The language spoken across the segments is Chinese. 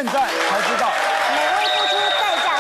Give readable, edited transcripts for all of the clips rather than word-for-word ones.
在才知道， 美味付出代价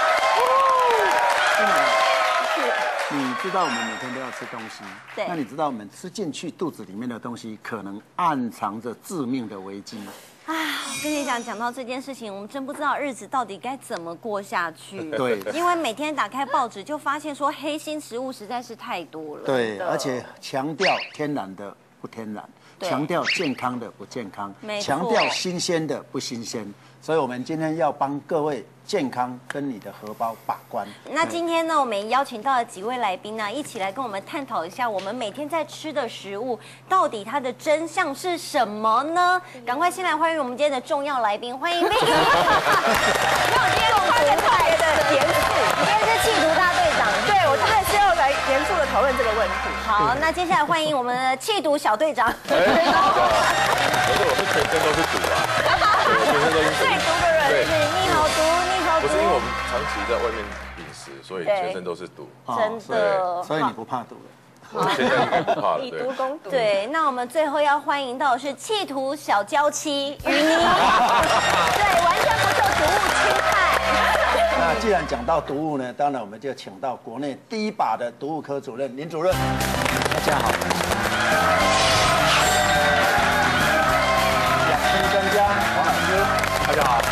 高。 你知道我们每天都要吃东西， 对。 那你知道我们吃进去肚子里面的东西，可能暗藏着致命的危机。 啊，我跟你讲到这件事情，我们真不知道日子到底该怎么过下去。 对， 因为每天打开报纸就发现说黑心食物实在是太多了。 对，而且强调天然的不天然，强调健康的不健康，强调新鲜的不新鲜。所以我们今天要帮各位健康跟你的荷包把关。 那今天呢，我们邀请到了几位来宾呢，一起来跟我们探讨一下，我们每天在吃的食物到底它的真相是什么呢？赶快先来欢迎我们今天的重要来宾，欢迎Vicky。那我今天穿的特别的严肃，今天是气毒大队长。 对，我真的是要来严肃的讨论这个问题。 好，那接下来欢迎我们的气毒小队长。 可是我是全身都是毒啊，我全身都是最毒的人是逆好毒，逆好毒。 不是因为我们长期在外面饮食，所以全身都是毒。 真的， 所以你不怕毒了。 我现在应该不怕了， 以毒攻毒。 对，那我们最后要欢迎到的是气毒小娇妻于妮，对，完全不受毒物侵害。 那既然讲到毒物呢，当然我们就请到国内第一把的毒物科主任林主任。大家好。养生专家黄老师，大家好。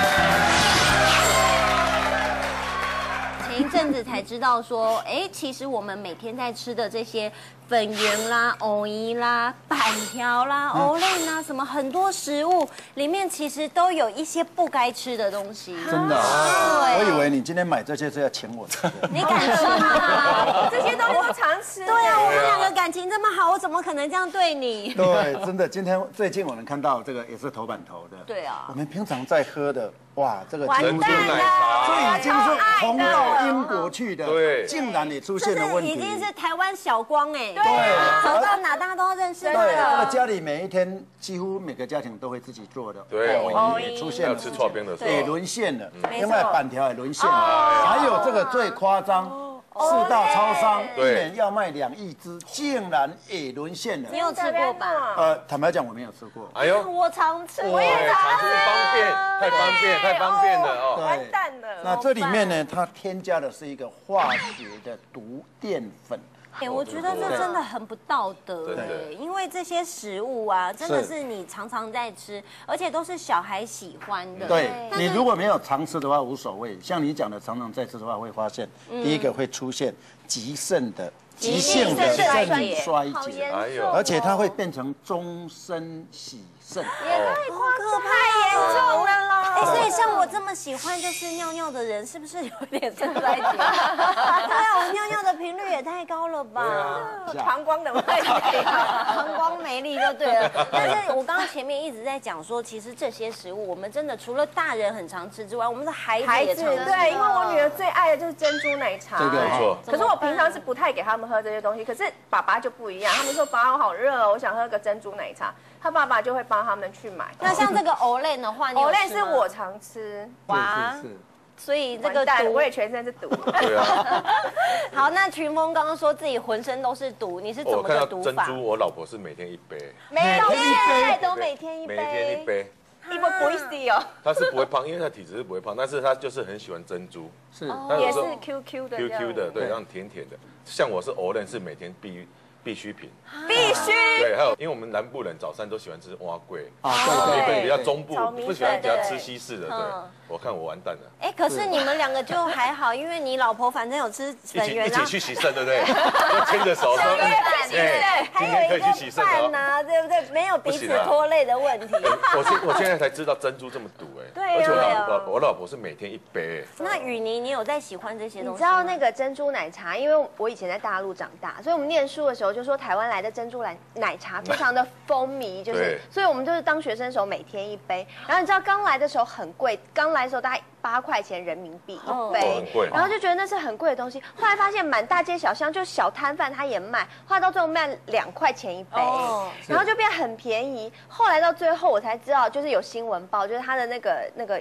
前一阵子才知道说，其实我们每天在吃的这些粉圆啦、藕姨啦、板条啦、藕类啦，什么很多食物里面其实都有一些不该吃的东西。 真的？我以为你今天买这些是要请我吃的。 你敢吃吗？ 这些东西都常吃。 对啊，我们两个感情这么好，我怎么可能这样对你？ 对，真的，最近我们看到这个也是头版头的。 对啊。 我们平常在喝的，哇，这个珍珠奶茶， 这已经是红到英国去的， 对， 竟然也出现了问题。 已经是台湾小光哎。 对， 走到哪大家都认识。 对，那家里每一天几乎每个家庭都会自己做的。 对， 也出现了， 吃刨冰的时候也沦陷了，另外板条也沦陷了，还有这个最夸张。4大超商一年要卖2亿只，竟然也沦陷了。 你有吃过吧？ 坦白讲我没有吃过。 哎呦， 我常吃， 我也常吃，太方便了哦。 完蛋了。 那这里面呢，它添加的是一个化学的毒淀粉。 我觉得这真的很不道德因为这些食物啊，真的是你常常在吃，而且都是小孩喜欢的。 对，你如果没有常吃的话无所谓，像你讲的常常在吃的话，会发现第一个会出现急性的肾衰竭，而且它会变成终身洗肾， 也太可怕严重了啦！ 所以像我这么喜欢就是尿尿的人，是不是有点肾衰竭？对啊，我尿尿的频率也太高了吧？ 膀胱的问题， 膀胱没力就对了。但是我刚刚前面一直在讲说，其实这些食物我们真的除了大人很常吃之外，我们的孩子也常吃。 对，因为我女儿最爱的就是珍珠奶茶， 这个没错。 可是我平常是不太给他们喝这些东西，可是爸爸就不一样，他们说爸我好热哦，我想喝个珍珠奶茶，他爸爸就会帮他们去买。 那像这个藕类的话， 藕类是我常吃， 哇，所以这个毒我也全身是毒。 对啊。 好，那群峰刚刚说自己浑身都是毒，你是怎么个毒法？ 珍珠，我老婆是每天1杯， 每天 1杯都每天1杯， 每天1杯。 一波不会死哦。 她是不会胖，因为她体质是不会胖，但是她就是很喜欢珍珠， 是也是 QQ 的 QQ 的，对，让甜甜的。像我是藕类，是每天必需品， 必须。 对，还有因为我们南部人早餐都喜欢吃蛙粿， 对， 比较中部不喜欢比较吃西式的，对。我看我完蛋了。 可是你们两个就还好，因为你老婆反正有吃粉圆， 一起去洗肾，对不对？就牵着手说， 还有一个饭呐，对不对？没有彼此拖累的问题。 我现在才知道珍珠这么毒对， 而且我老婆是每天1杯。 那雨妮，你有在喜欢这些东西？ 你知道那个珍珠奶茶，因为我以前在大陆长大，所以我们念书的时候就说台湾来的珍珠奶茶非常的风靡，就是所以我们就是当学生的时候每天1杯。然后你知道刚来的时候很贵，刚来的时候大概8块钱人民币1杯，然后就觉得那是很贵的东西。后来发现满大街小巷就小摊贩他也卖，后来到最后卖2块钱1杯，然后就变很便宜。后来到最后我才知道，就是有新闻报，就是他的那个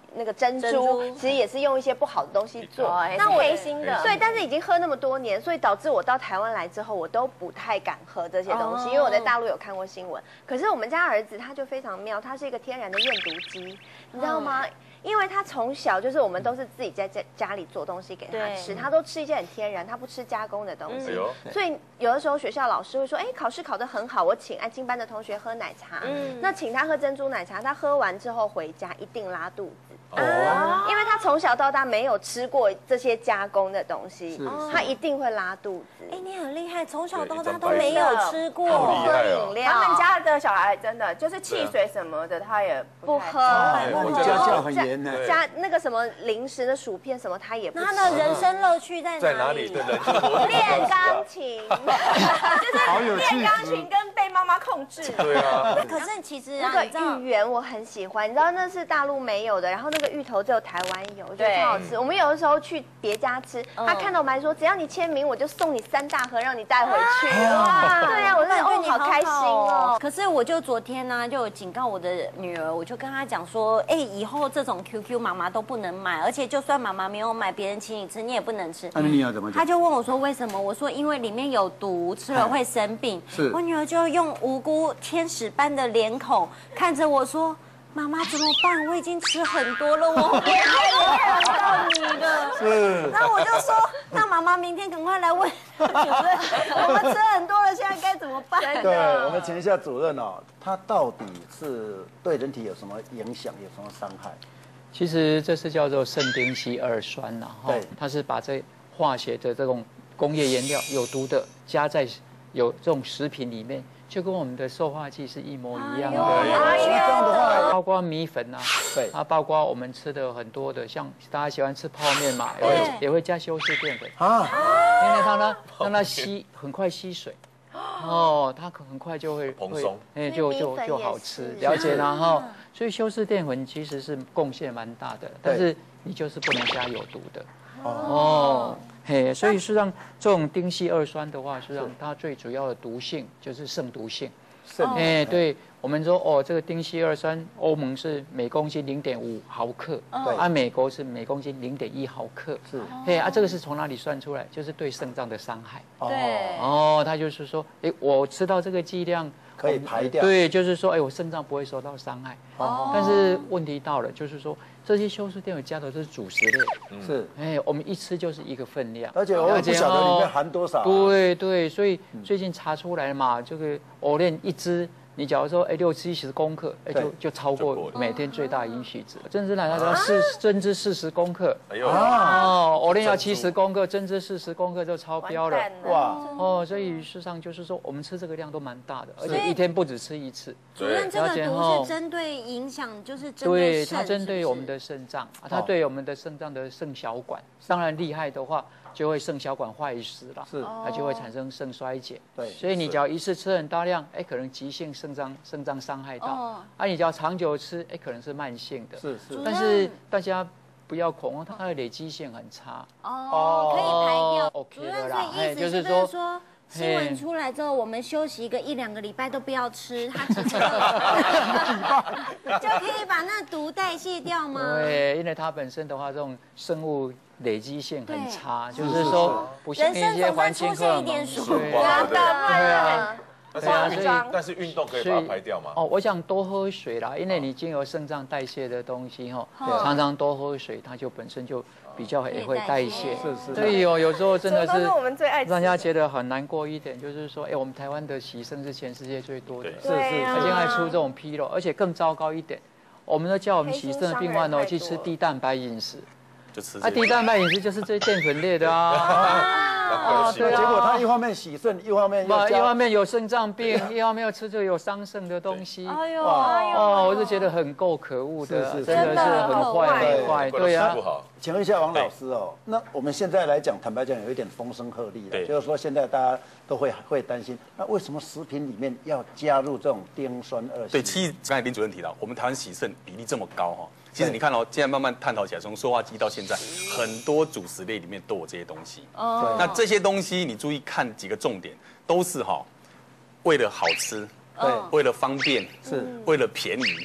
那个珍珠，其实也是用一些不好的东西做。 那我黑心的， 对，但是已经喝那么多年，所以导致我到台湾来之后，我都不太敢喝这些东西，因为我在大陆有看过新闻。可是我们家儿子他就非常妙，他是一个天然的验毒机，你知道吗？因为他从小就是我们都是自己在家里做东西给他吃，他都吃一些很天然，他不吃加工的东西。所以有的时候学校老师会说，哎，考试考得很好，我请安亲班的同学喝奶茶，那请他喝珍珠奶茶，他喝完之后回家一定拉肚子。因为他从小到大没有吃过这些加工的东西，他一定会拉肚子。 哎，你很厉害，从小到大都没有吃过喝饮料。 他们家的小孩真的就是汽水什么的，他也不喝。 家教很严的， 加那个什么零食的薯片什么，他也不吃。 他的人生乐趣在哪里？ 练钢琴， 就是练钢琴跟被妈妈控制。 对啊。 可是其实那个芋圆我很喜欢，你知道那是大陆没有的，然后那个芋头只有台湾有，我觉得超好吃。我们有的时候去别家吃，他看到我们还说，只要你签名，我就送你3大盒，让你带回去。哇，对呀，我说哦，好开心哦。 可是我就昨天呢，就有警告我的女儿，我就跟她讲说，哎，以后这种 QQ 妈妈都不能买，而且就算妈妈没有买，别人请你吃，你也不能吃。 那你要怎么讲？ 她就问我说为什么？我说因为里面有毒，吃了会生病。我女儿就用无辜天使般的脸孔看着我说。妈妈怎么办？我已经吃很多了，我会不会影响到你的？是。然后我就说，那妈妈明天赶快来问主任，我们吃很多了，现在该怎么办？ 对，我们请一下主任哦，它到底是对人体有什么影响，有什么伤害？ 其实这是叫做肾丁烯二酸呐， 对， 它是把这化学的这种工业原料有毒的加在有这种食品里面。就跟我们的塑化剂是一模一样的， 这样的话， 包括米粉啊，对，它包括我们吃的很多的，像大家喜欢吃泡面嘛，也会加修饰淀粉啊，因为它呢让它很快吸水，哦，它很快就会蓬松， 哎，就好吃，了解然后，所以修饰淀粉其实是贡献蛮大的，但是你就是不能加有毒的，哦。嘿，所以事实上，这种丁烯二酸的话，实际上它最主要的毒性就是肾毒性。哎，对，我们说哦，这个丁烯二酸，欧盟是每公斤0.5毫克，按美国是每公斤0.1毫克。是，嘿啊，这个是从哪里算出来？就是对肾脏的伤害。 对。 哦，他就是说，哎，我吃到这个剂量可以排掉。 对，就是说，哎，我肾脏不会受到伤害。哦。但是问题到了，就是说。这些修饰淀粉加的都是主食类，是，哎，我们一吃就是一个分量， 而且我也不晓得里面含多少。 对对，所以最近查出来嘛，这个藕链一支，你假如说60-70公克，哎就超过每天最大允许值。珍珠奶茶要珍珠40公克，哎呦，哦，藕链要70公克，珍珠40公克就超标了，哇，哦，所以事实上就是说我们吃这个量都蛮大的，而且一天不止吃一次。 主任，这个毒是针对影响，就是针对肾， 对，它针对我们的肾脏，它对我们的肾脏的肾小管，当然厉害的话，就会肾小管坏死了，是，它就会产生肾衰竭。对，所以你只要一次吃很大量，哎，可能急性肾脏伤害到，啊，你只要长久吃，哎，可能是慢性的。是。但是大家不要恐慌，它的累积性很差。 哦，可以排掉。 OK 的啦， 哎，就是说。新闻出来之后，我们休息1-2个礼拜都不要吃，它其实就可以把那毒代谢掉吗？ 对，因为它本身的话，这种生物累积性很差，就是说不像一些环境荷尔蒙， 对啊。 但是运动可以把它排掉吗？ 哦，我想多喝水啦，因为你经由肾脏代谢的东西哈，常常多喝水，它就本身就比较也会代谢。是。所以有时候真的是让人家觉得很难过一点，就是说，哎，我们台湾的洗肾是全世界最多的，是，而且还出这种纰漏，而且更糟糕一点，我们都叫我们洗肾的病患哦去吃低蛋白饮食。低蛋白饮食就是这淀粉类的啊， 对，结果他一方面洗肾，一方面有肾脏病，一方面又吃这个有伤肾的东西，哦，我就觉得很够可恶的，真的是很坏，对啊。 请问一下王老师哦，那我们现在来讲，坦白讲有一点风声鹤唳了，就是说现在大家都会担心，那为什么食品里面要加入这种丁酸二烯？ 对，其实刚才林主任提到，我们台湾洗肾比例这么高哈。其实你看哦，现在慢慢探讨起来，从塑化剂到现在，很多主食类里面都有这些东西。哦。那这些东西你注意看几个重点，都是为了好吃，对，为了方便，是，为了便宜，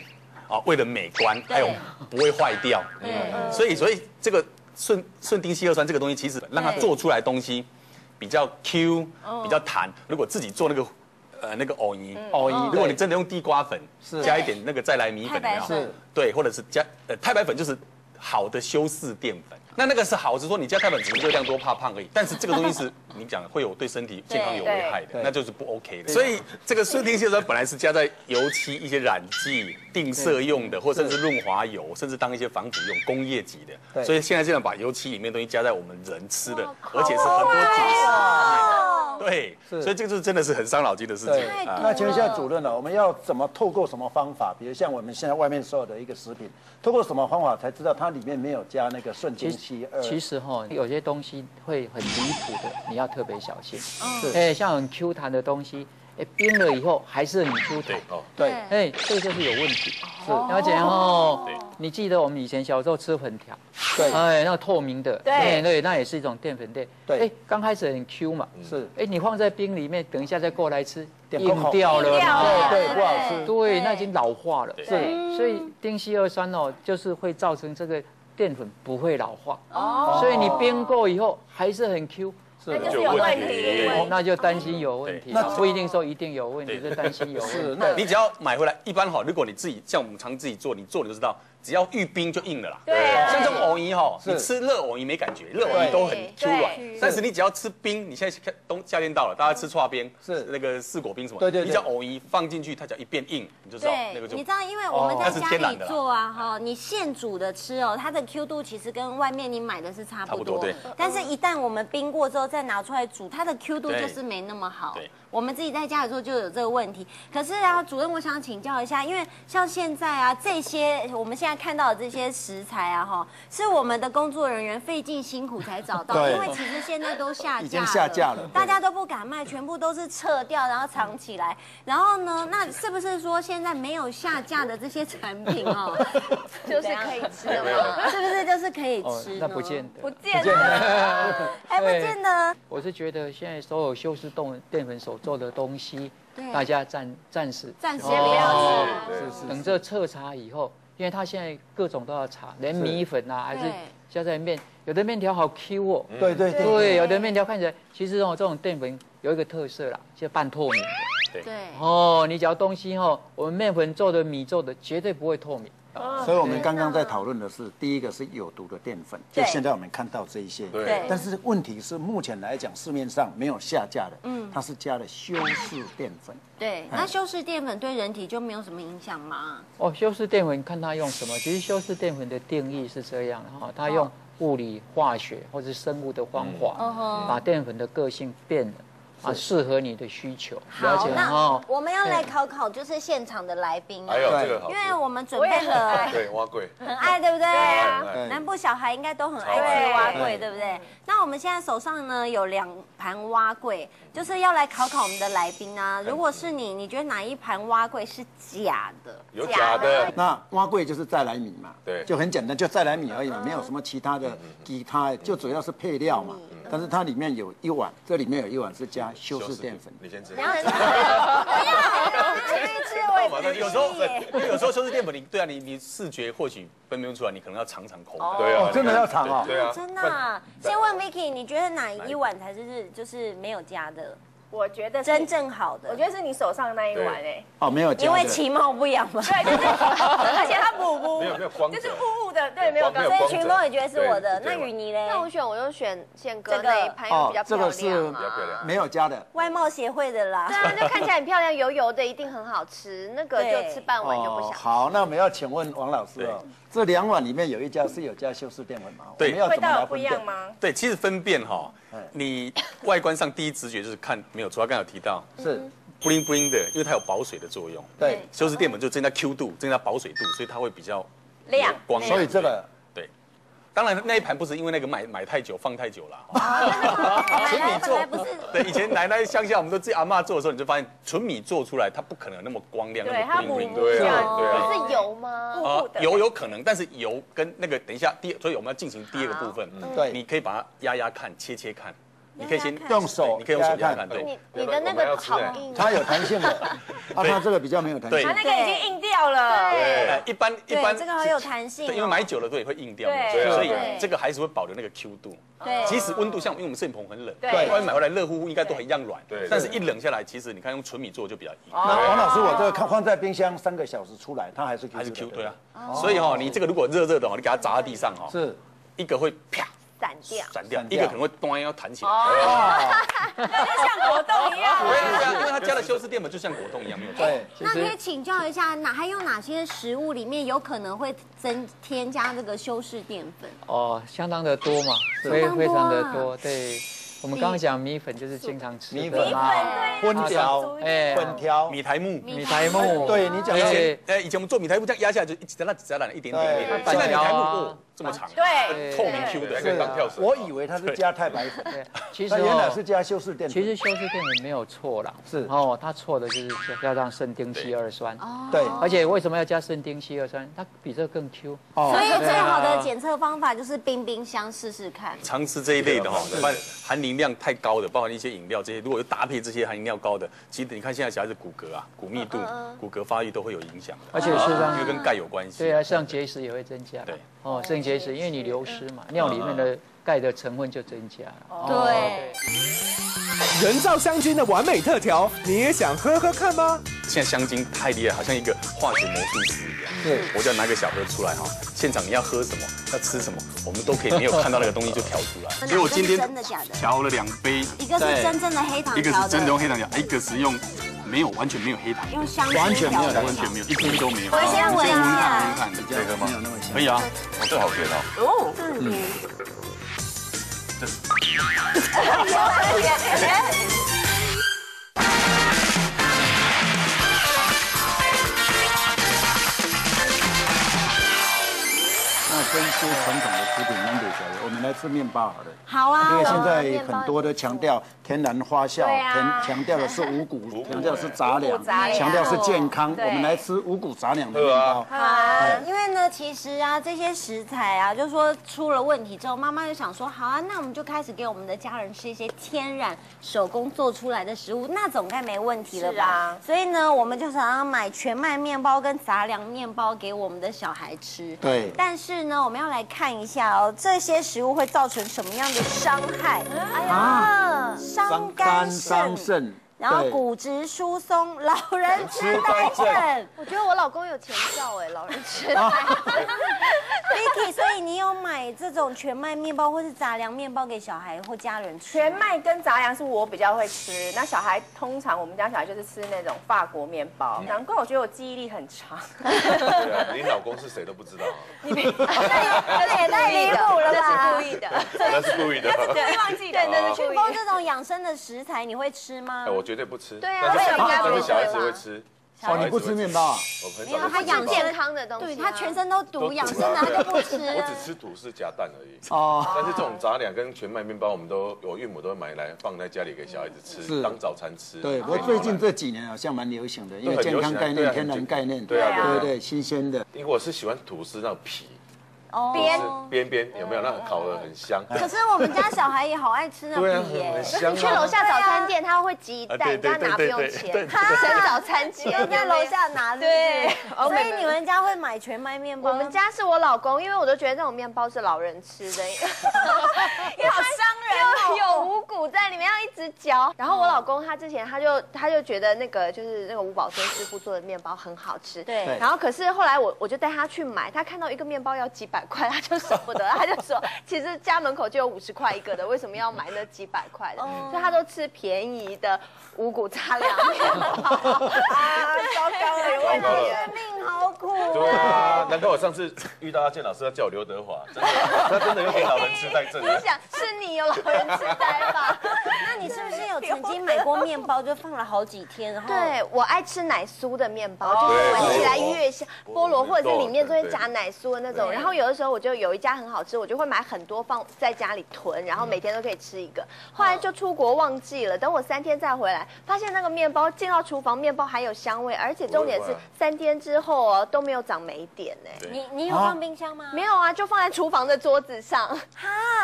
啊，为了美观，还有不会坏掉。所以这个顺丁烯二酸这个东西，其实让它做出来的东西比较 Q， 比较弹。如果自己做那个藕泥，如果你真的用地瓜粉，加一点那个再来米粉，有没有？对，或者是加太白粉，就是好的修饰淀粉。那个是好，是说你加太白粉只是热量多怕胖而已。但是这个东西是你讲会有对身体健康有危害的，那就是不 OK 的。所以这个顺丁烯二酸本来是加在油漆、一些染剂、定色用的，或甚至润滑油，甚至当一些防腐用、工业级的。所以现在这样把油漆里面的东西加在我们人吃的，而且是很多主食里面。对，所以这个是真的是很伤脑筋的事情。 那请问一下主任呢，我们要怎么透过什么方法？比如像我们现在外面所有的一个食品，透过什么方法才知道它里面没有加那个顺丁烯二？ 其实有些东西会很离谱的，你要特别小心。是，像很 Q 弹的东西，冰了以后还是很 Q 弹。对，这个就是有问题。是，了解你记得我们以前小时候吃粉条，那个透明的，对，那也是一种淀粉类。对，刚开始很 Q 嘛，是，你放在冰里面，等一下再过来吃，硬掉了， 对，不好吃。 对，那已经老化了。是，所以丁烯二酸就是会造成这个淀粉不会老化。所以你冰过以后还是很 Q。 那就是有问题， 那就担心有问题。那不一定说一定有问题，是担心有问题。 是，那你只要买回来，一般如果你自己像我们常自己做，你做你就知道，只要遇冰就硬了啦。 对， 像这种藕泥你吃热藕泥没感觉，热藕泥都很 Q 软，但是你只要吃冰，你现在夏天到了，大家吃剉冰是那个四果冰什么，你只要藕泥放进去，它只要一变硬，你就知道那个就。 你知道，因为我们在家里做啊，你现煮的吃它的 Q 度其实跟外面你买的是差不多，但是一旦我们冰过之后再拿出来煮，它的 Q 度就是没那么好。我们自己在家里做就有这个问题。可是啊，主任，我想请教一下，因为像现在啊，这些我们现在看到的这些食材啊，是我们的工作人员费尽辛苦才找到，因为其实现在都下架了， 已经下架了， 大家都不敢卖，全部都是撤掉，然后藏起来。然后呢，那是不是说现在没有下架的这些产品就是可以吃的吗？ 是不是就是可以吃呢？ 那不见得， 不见得， 还不见得。 我是觉得现在所有修饰淀粉所做的东西，大家暂时不要吃，等这彻查以后，因为它现在各种都要查，连米粉啊还是加在面，有的面条好 Q 哦，对，有的面条看起来，其实这种淀粉有一个特色啦，就半透明的，对，你只要东西我们面粉做的、米做的，绝对不会透明。 所以我们刚刚在讨论的是，第一个是有毒的淀粉，就现在我们看到这一些。 对。 但是问题是，目前来讲市面上没有下架的，它是加了修饰淀粉。 对。那修饰淀粉对人体就没有什么影响吗？ 修饰淀粉看它用什么，其实修饰淀粉的定义是这样的它用物理、化学或者生物的方法，把淀粉的个性变了。适合你的需求。 好，那我们要来考考就是现场的来宾， 还有这个好， 因为我们准备了， 对，蛙桂， 很爱，对不对？ 对啊， 南部小孩应该都很爱吃蛙桂，对不对？那我们现在手上呢有2盘蛙桂，就是要来考考我们的来宾啊。如果是你觉得哪一盘蛙桂是假的？ 有假的。 那蛙桂就是再来米嘛， 对， 就很简单，就再来米而已嘛，没有什么其他的其他，就主要是配料嘛。但是它里面有1碗，这里面有1碗是加修饰淀粉。 你先吃。 你要吃？ 有时候修饰淀粉，你视觉或许分辨不出来，你可能要尝尝口感。 对啊， 真的要尝哦。 对啊， 真的。先问 Vicky， 你觉得哪一碗才是就是没有加的？ 我觉得真正好的， 我觉得是你手上那一碗没有加的， 因为其貌不扬嘛。 对，就是，而且它没有光泽， 就是雾雾的，对，没有光泽。 所以群峰也觉得是我的，那雨妮嘞？ 那我就选宪哥那一盘，因为比较漂亮。 这个是没有加的， 外貌协会的啦。 对啊，就看起来很漂亮，油油的，一定很好吃。那个就吃半碗就不想。 好，那我们要请问王老师这2碗里面有一家是有加修饰淀粉吗？ 对， 味道有不一样吗？ 对，其实分辨你外观上第一直觉就是看没有错，他刚才有提到是 bling bling 的，因为它有保水的作用。 对， 修饰淀粉就增加 Q 度，增加保水度，所以它会比较亮光。 所以这个对，当然那一盘不是因为那个买太久放太久了。纯米做对，以前奶奶乡下我们都自己阿嬷做的时候，你就发现纯米做出来它不可能那么光亮， 对，它不对啊， 是油吗？ 油有可能，但是油跟那个等一下所以我们要进行第2个部分。 对， 你可以把它压压看，切切看。 你可以先用手， 你可以用手压看，对。 你的那个好硬， 它有弹性的，它这个比较没有弹性。 它那个已经硬掉了。 对，一般这个很有弹性。 对，因为买久了对会硬掉，所以这个还是会保留那个 Q 度。 对， 即使温度像因为我们摄影棚很冷， 对， 外面买回来热乎乎应该都一样软， 对。 但是一冷下来，其实你看用纯米做就比较硬。 那王老师，我这个放在冰箱3个小时出来，它还是 Q， 对啊。所以你这个如果热的你给它砸在地上是一个会啪。散掉，一个可能会端要弹起来， 那就像果冻一样。 因为它加了修饰淀粉，就像果冻一样，没有错。 对， 那可以请教一下，还有哪些食物里面有可能会添加这个修饰淀粉？ 哦，相当的多嘛，非常的多。对，我们刚刚讲米粉就是经常吃的嘛， 荤条，粉条， 米苔目， 对你讲以前我们做米苔目这样压下来就一直在那一点点，现在米苔目这么长， 对， 透明 Q 的， 跟钢跳绳。 我以为它是加太白粉， 其实原来是加修饰淀粉。 其实修饰淀粉没有错啦， 是它错的就是要让肾丁烯二酸。 对， 而且为什么要加肾丁烯二酸？它比这更 Q。 所以最好的检测方法就是冰箱试试看。 常吃这一类的含磷量太高的，包含一些饮料这些，如果搭配这些含磷量高的，其实你看现在小孩子骨骼啊、骨密度、骨骼发育都会有影响的， 而且是因为跟钙有关系。 对啊，像结石也会增加。 对， 肾结石，因为你流失嘛，尿里面的钙的成分就增加了。 对。 人造香精的完美特调，你也想喝喝看吗？ 现在香精太厉害，好像一个化学魔术师一样。 对， 我就要拿个小盒出来现场你要喝什么，要吃什么，我们都可以没有看到那个东西就调出来。所以我今天调了2杯， 一个是真正的黑糖， 一个是真的用黑糖调，一个是用完全没有黑糖， 用香精完全没有， 一滴都没有。 我先闻一下， 可以喝吗？可以啊，这好甜哦。 这是。 那跟吃传统的食品相比起来，我们来吃面包好了。 好啊， 因为现在很多的强调天然发酵，强调的是五谷，强调是杂粮，强调是健康。我们来吃五谷杂粮的面包。 好，因为呢，其实啊，这些食材啊，就说出了问题之后，妈妈就想说，好啊，那我们就开始给我们的家人吃一些天然手工做出来的食物，那总该没问题了吧？ 啊。 所以呢，我们就想要买全麦面包跟杂粮面包给我们的小孩吃。 对。 但是呢，我们要来看一下哦，这些食物会造成什么样的伤害？伤肝伤肾，然后骨质疏松、老人痴呆症。 我觉得我老公有前兆老人痴呆。 Vicky， 所以你有买这种全麦面包或是杂粮面包给小孩或家人吃？ 全麦跟杂粮是我比较会吃，那小孩通常我们家小孩就是吃那种法国面包，难怪我觉得我记忆力很长。 对啊，你老公是谁都不知道。 这也太离谱了吧！ 这是故意的， 那是故意的， 故意忘记的。 对，迅风这种养生的食材你会吃吗？ 我绝对不吃。 对啊， 但是小孩子会吃。 你不吃面包啊？ 我很少。他养健康的东西， 对他全身都毒，养生的他就不吃。 我只吃吐司夹蛋而已。哦。但是这种杂粮跟全麦面包，我岳母都会买来放在家里给小孩子吃，当早餐吃。 对，我最近这几年好像蛮流行的，因为健康概念、天然概念， 对啊， 对，新鲜的。 因为我是喜欢吐司那种皮。边有没有？那个烤得很香。 可是我们家小孩也好爱吃那皮耶。 很香。 你去楼下早餐店，他会寄蛋，你家拿不用钱，省早餐钱。 在楼下拿。对。所以你们家会买全麦面包？ 我们家是我老公，因为我都觉得这种面包是老人吃的，因为好伤人， 有五谷在里面，要一直嚼。然后我老公他之前他就觉得那个就是那个吴宝春师傅做的面包很好吃。 对。 然后可是后来我就带他去买，他看到一个面包要几百块，他就舍不得，他就说，其实家门口就有50块一个的，为什么要买那几百块的？所以他都吃便宜的五谷杂粮面包。 糟糕了，有问题了， 命好苦。 对啊，难怪我上次遇到阿健老师要叫我刘德华，他真的有点老人痴呆症。 你想是你有老人痴呆吧？ 那你是不是有曾经买过面包，就放了好几天？然后对，我爱吃奶酥的面包，就是闻起来越香，菠萝或者是里面就会加奶酥的那种。然后有的时候我就有一家很好吃，我就会买很多放在家里囤，然后每天都可以吃一个。后来就出国忘记了，等我3天再回来，发现那个面包进到厨房，面包还有香味，而且重点是3天之后都没有长霉点呢。 你有放冰箱吗？ 没有啊，就放在厨房的桌子上。 哈，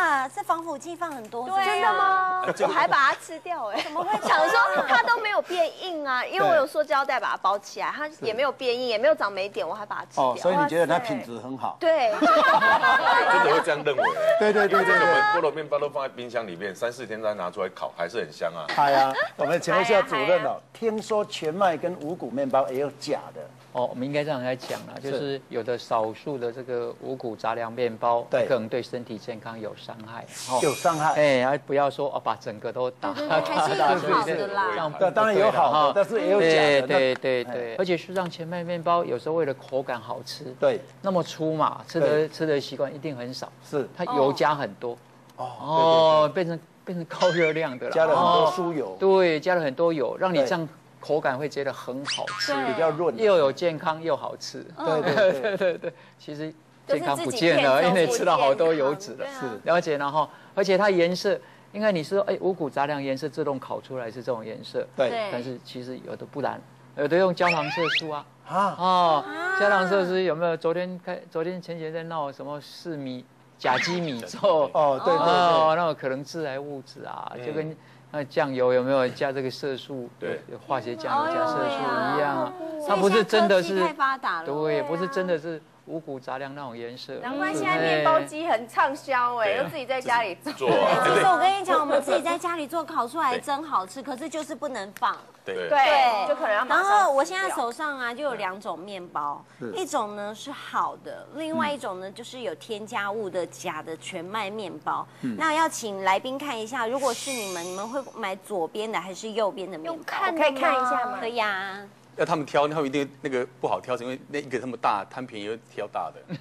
哇，这防腐剂放很多， 真的吗？我还把它吃掉哎，怎么会？想说它都没有变硬啊，因为我有塑胶袋把它包起来，它也没有变硬，也没有长霉点，我还把它吃掉。 所以你觉得它品质很好？ 对， 真的会这样认为。 对。 我们菠萝面包都放在冰箱里面3、4天再拿出来烤，还是很香啊。 哎呀，我们请问一下主任哦，听说全麦跟五谷面包也有假的。 我们应该这样来讲啦，就是有的少数的这个五谷杂粮面包， 对， 可能对身体健康有伤害， 有伤害。 而不要说把整个都打， 还是有好的啦。 对，当然有好的，但是也有假的。 对，而且事实上全麦面包有时候为了口感好吃， 对， 那么粗嘛，吃的习惯一定很少， 是它油加很多，变成高热量的了， 加了很多酥油， 对，加了很多油，让你这样口感会觉得很好吃， 比较润， 又有健康又好吃。对，其实健康不见了，因为吃了好多油脂了。是了解，然后而且它颜色，应该你说五谷杂粮颜色自动烤出来是这种颜色， 对， 但是其实有的不然，有的用焦糖色素啊。焦糖色素有没有？昨天前几天在闹什么4米甲基米醋？ 对， 那种可能致癌物质啊，就跟酱油有没有加这个色素？对，化学酱油加色素一样啊。它不是真的是太发达了， 对，不是真的是五谷杂粮那种颜色。 难怪现在面包机很畅销哎，又自己在家里做。 其实我跟你讲，我们自己在家里做，烤出来真好吃，可是就是不能放。 对，就可能要。 然后我现在手上啊就有2种面包，一种呢是好的，另外一种呢就是有添加物的假的全麦面包。那要请来宾看一下，如果是你们会买左边的还是右边的面包？ 可以看一下吗？ 可以啊。 要他们挑，他们一定那个不好挑，因为那一个那么大，贪便宜又挑大的。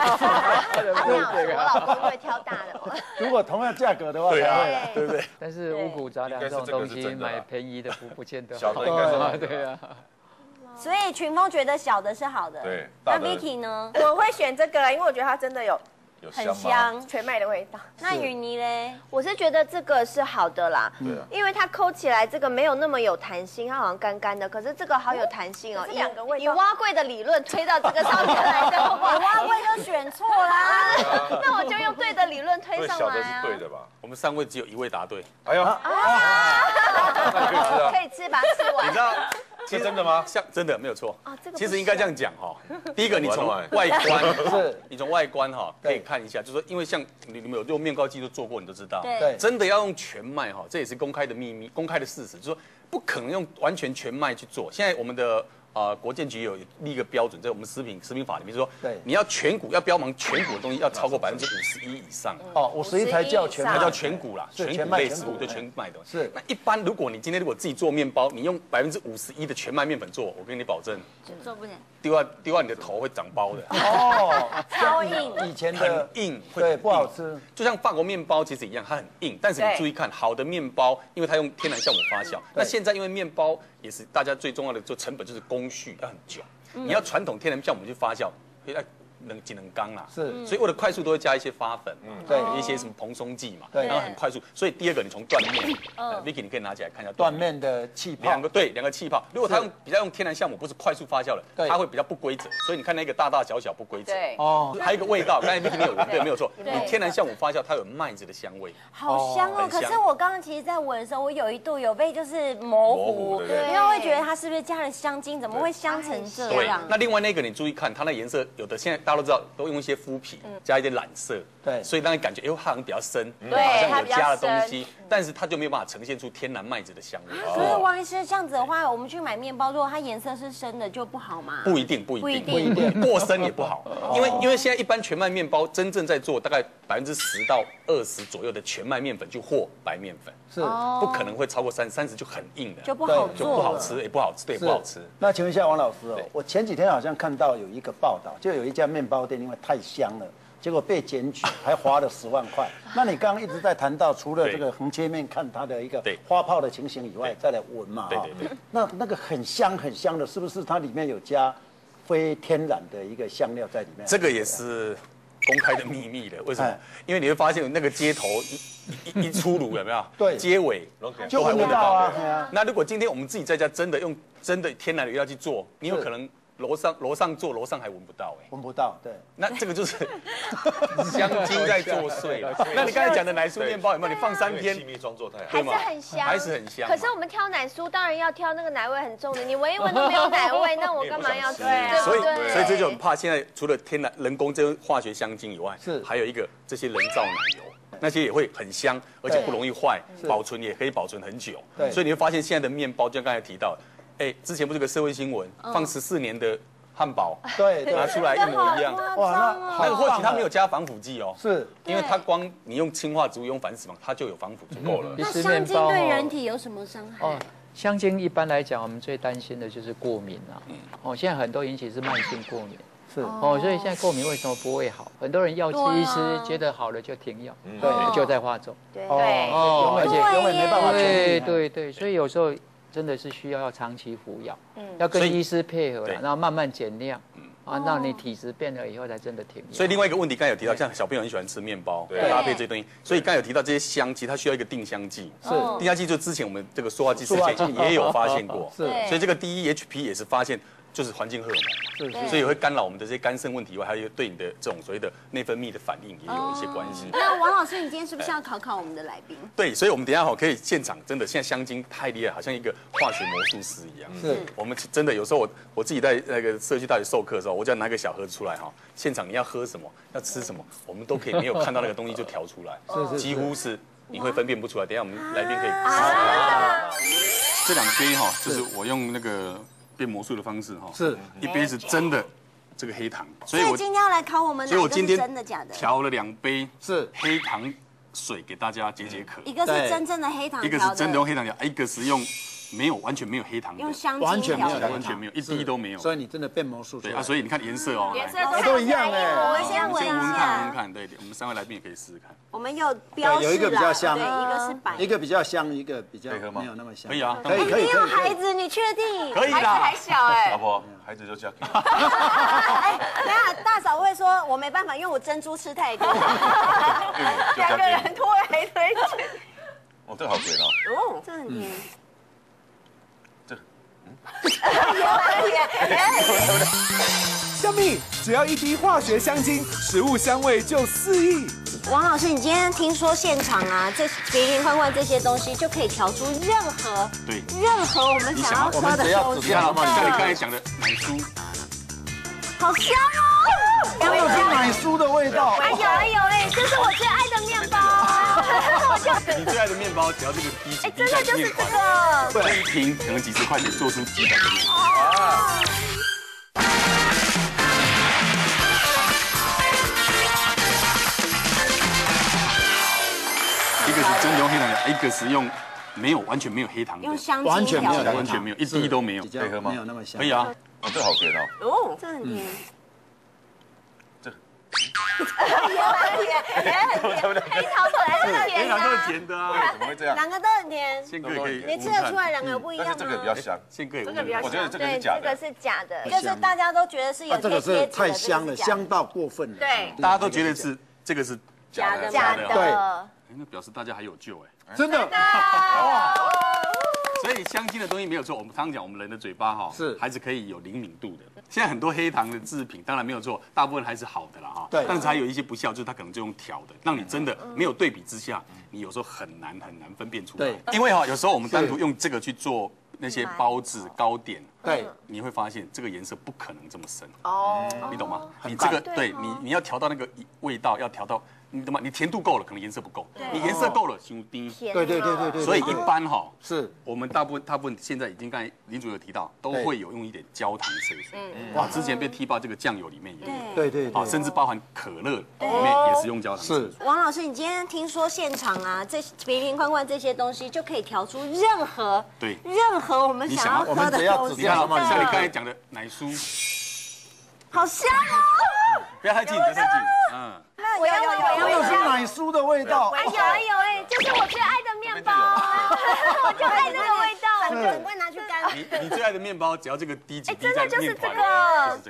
我老公会挑大的。 如果同样价格的话， 对不对？ 但是五谷杂粮这种东西买便宜的不见得好。 小的应该是对啊。 所以群峰觉得小的是好的， 对。 那 Vicky 呢？ 我会选这个，因为我觉得它真的有很香全麦的味道。 那雨妮嘞？ 我是觉得这个是好的啦，因为它抠起来这个没有那么有弹性，它好像干干的，可是这个好有弹性哦。以蛙柜的理论推到这个上面来的话， 蛙柜就选错啦。 那我就用对的理论推上来啊。 小的是对的吧？ 我们3位只有1位答对。 哎呦，那可以吃啊， 可以吃，把它吃完。 你知道？ 是真的吗？ 真的没有错。 这个其实应该这样讲哈。第一个，你从外观你从外观可以看一下，就是说，因为像你们有用面包机都做过，你都知道。 对。 真的要用全麦这也是公开的秘密，公开的事实，就是说不可能用完全全麦去做。现在我们的国健局有立一个标准，在我们食品法里面说，你要全谷，要标榜全谷的东西要超过51%以上。 51%才叫全麦， 它叫全谷啦，全谷类食物就全麦的。 是。 那一般如果你今天自己做面包，你用51%的全麦面粉做，我跟你保证， 做不成， 丢到你的头会长包的。 超硬， 以前的很硬， 对，不好吃。 就像法国面包其实一样，它很硬，但是你注意看，好的面包，因为它用天然酵母发酵。那现在因为面包也是大家最重要的做成本就是工序要很久，你要传统天然酵母去发酵，几能缸啦， 是， 所以为了快速都会加一些发粉， 对， 一些什么蓬松剂嘛， 对， 然后很快速。所以第二个，你从断面，Vicky 你可以拿起来看一下断面的气泡， 两个气泡。如果它比较用天然酵母，不是快速发酵的，它会比较不规则。所以你看那个大大小小不规则。 对， 还有一个味道，刚才 Vicky 你有闻，对，没有错。你天然酵母发酵，它有麦子的香味， 好香哦。可是我刚刚其实在闻的时候，我有一度有被就是模糊，因为会觉得它是不是加了香精，怎么会香成这样？ 那另外那个你注意看，它那颜色有的现在大家都知道，都用一些麸皮加一点染色， 对， 所以让你感觉它好像比较深， 对， 好像有加了东西，但是它就没有办法呈现出天然麦子的香味。 所以王医师这样子的话，我们去买面包，如果它颜色是深的就不好吗？ 不一定，过深也不好，因为现在一般全麦面包真正在做大概10%到20%左右的全麦面粉就和白面粉， 是不可能会超过30%就很硬的， 就不好做， 就不好吃，也不好吃，对，不好吃。 那请问一下王老师哦，我前几天好像看到有一个报道，就有一家面包店因为太香了，结果被检举，还花了10万块。那你刚刚一直在谈到，除了这个横切面看它的一个花泡的情形以外，再来闻嘛， 对。 那个很香的，是不是它里面有加非天然的一个香料在里面？ 这个也是公开的秘密的，为什么？因为你会发现那个街头一出炉有没有？ 对， 街尾就闻得到啊。 那如果今天我们自己在家真的用天然的原料去做，你有可能楼上做，楼上还闻不到哎， 闻不到，对。 那这个就是香精在作祟了。那你刚才讲的奶酥面包有没有？你放3天， 气密装作态还是很香， 还是很香。 可是我们挑奶酥，当然要挑那个奶味很重的，你闻一闻都没有奶味，那我干嘛要吃？ 所以这就很怕。现在除了天然人工这化学香精以外，还有一个这些人造奶油。那些也会很香，而且不容易坏，保存也可以保存很久。所以你会发现现在的面包，就像刚才提到，之前不是个社会新闻，放14年的汉堡， 对， 拿出来一模一样。 哇， 那个或许它没有加防腐剂哦， 是因为它光你用氢化植物用反死亡，它就有防腐足够了。 那香精对人体有什么伤害？ 香精一般来讲，我们最担心的就是过敏啊。现在很多引起是慢性过敏。是所以现在过敏为什么不会好？很多人药吃一吃，觉得好了就停药，对，就在化肿， 对， 而且永远没办法对，所以有时候真的是需要长期服药，要跟医师配合，然后慢慢减量，让你体质变了以后才真的停药。 所以另外一个问题，刚才有提到，像小朋友很喜欢吃面包，搭配这些东西，所以刚才有提到这些香，其实它需要一个定香剂，定香剂就之前我们这个塑化剂事件也有发现过，所以这个DEHP也是发现。就是环境荷尔蒙，所以会干扰我们的这些肝肾问题以外，还有对你的这种所谓的内分泌的反应也有一些关系。 那王老师，你今天是不是要考我们的来宾？ 对，所以我们等一下可以现场真的，现在香精太厉害，好像一个化学魔术师一样。是，我们真的有时候我自己在那个社区大学授课的时候，我就要拿个小盒子出来现场你要喝什么，要吃什么，我们都可以没有看到那个东西就调出来，几乎是你会分辨不出来。等一下我们来宾可以这2杯就是我用那个。变魔术的方式是一杯是真的这个黑糖， 所以今天要来考我们， 所以我今天真的假的调了2杯是黑糖水给大家解渴， 一个是真正的黑糖， 一个是真的用黑糖调，一个是用完全没有黑糖的， 用香精完全没有，一滴都没有。 所以你真的变魔术对所以你看颜色颜色都一样我们先闻闻看，对，我们3位来宾也可以试试看。 我们有标示， 有一个比较香， 对，一个是白， 一个比比较香，一个比较没有那么香。 可以啊， 可以。 你有孩子，你确定？ 可以的， 还小老婆，孩子就嫁给你。 等下大嫂会说，我没办法，因为我珍珠吃太多。 2个人拖来推去。 哦，这好甜哦，这很甜。 香蜜只要1滴化学香精，食物香味就4亿。 王老师，你今天听说现场这瓶瓶罐罐这些东西就可以调出任何我们想要喝的东西。 像你刚才讲的奶酥， 好香哦！ 这是奶酥的味道。 哎呦这是我最爱的面包。 你最爱的面包只要这个低级， 真的就是这个， 这一瓶可能几10块钱做出几百个面包。一个是真的用黑糖的，一个是用完全没有黑糖的， 用香精完全没有， 完全没有，一滴都没有， 可以喝吗？没有那么香。 可以啊， 哦，这好甜哦，这很甜。 黑糖本来就是甜的， 黑糖都是甜的啊， 怎么会这样？ 2个都很甜， 宪哥也可以， 你吃得出来2个有不一样吗？ 但是这个比较香， 宪哥也这个比较香， 我觉得这个是假的， 这个是假的， 就是大家都觉得是有这个是太香了，香到过分了。 对， 大家都觉得是这个是假的， 对， 那表示大家还有救真的。 所以香精的东西没有错，我们常常讲我们人的嘴巴还是可以有灵敏度的。现在很多黑糖的制品当然没有错，大部分还是好的啦对， 但是还有一些不孝，就是它可能就用调的，让你真的没有对比之下，你有时候很难分辨出来。对，因为有时候我们单独用这个去做那些包子、糕点， 对， 你会发现这个颜色不可能这么深你懂吗？ 很你这个对你要调到那个味道，要调到。你懂吗？你甜度够了，可能颜色不够；你颜色够了，香低。 对。 所以一般是我们大部分现在已经刚才林主有提到，都会有用一点焦糖色素。哇，之前被踢爆这个酱油里面也有。 对。 甚至包含可乐里面也是用焦糖色素。 王老师，你今天听说现场这瓶瓶罐罐这些东西就可以调出任何我们想要喝的东西。 你看，像你刚才讲的奶酥， 好香哦！ 不要太近，不要太近。 我要是奶酥的味道。 这是我最爱的面包，我就爱这个味道， 整个拿去干。 你最爱的面包，只要这个低级， 真的就是这个， 就是这个。